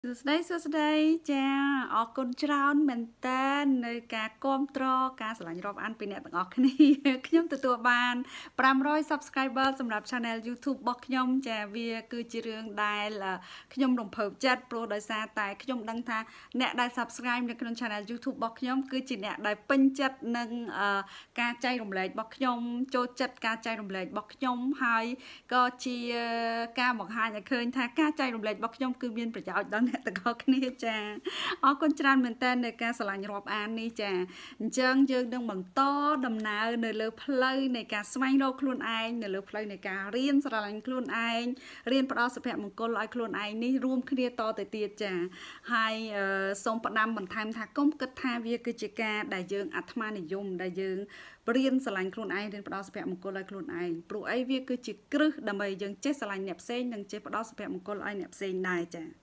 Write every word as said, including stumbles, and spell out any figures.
ស្ដីសួស្ដីចាអរគុណច្រើនមែនតើនៅការគ្រប់គ្រងការឆ្លាញ់រាប់អានពីអ្នកទាំងអស់គ្នាខ្ញុំទទួលបានfive hundred subscriber សម្រាប់ channel YouTube របស់ខ្ញុំចាវាគឺជារឿងដែលខ្ញុំរំភើបចិត្តព្រោះដោយសារតែខ្ញុំដឹងថាអ្នកដែល subscribe នៅក្នុង channel YouTube របស់ខ្ញុំគឺជាអ្នកដែលពេញចិត្តនឹងការចែករំលែករបស់ខ្ញុំចូលចិត្តការចែករំលែករបស់ខ្ញុំហើយក៏ជាការបង្ហាញឲ្យឃើញថាការចែករំលែករបស់ខ្ញុំគឺមានប្រយោជន៍ដល់អ្នកទាំងអស់គ្នាចាអរគុណច្រើនមែនតើនៅការឆ្លាញ់រាប់អាននេះចាអញ្ចឹងយើងនឹងបន្តដំណើរនៅលើផ្លូវនៃការស្វែងរកខ្លួនឯងនៅលើផ្លូវនៃការរៀនស្រឡាញ់ខ្លួនឯងរៀនផ្ដល់សុភមង្គលឲ្យខ្លួនឯងនេះរួមគ្នាតទៅទៀតចាហើយសូមផ្ដាំបន្ថែមថាកុំគិតថាវាគឺជាការដែលយើងអាត្មានិយមដែលយើងរៀនស្រឡាញ់ខ្លួនឯងរៀនផ្ដល់សុភមង្គលឲ្យខ្លួនឯងព្រោះអីវាគឺជាគ្រឹះដើម្បីយើងចេះស្រឡាញ់អ្នកផ្សេងនិងចេះផ្ដល់សុភមង្គលឲ្យអ្នកផ្សេងដែរចា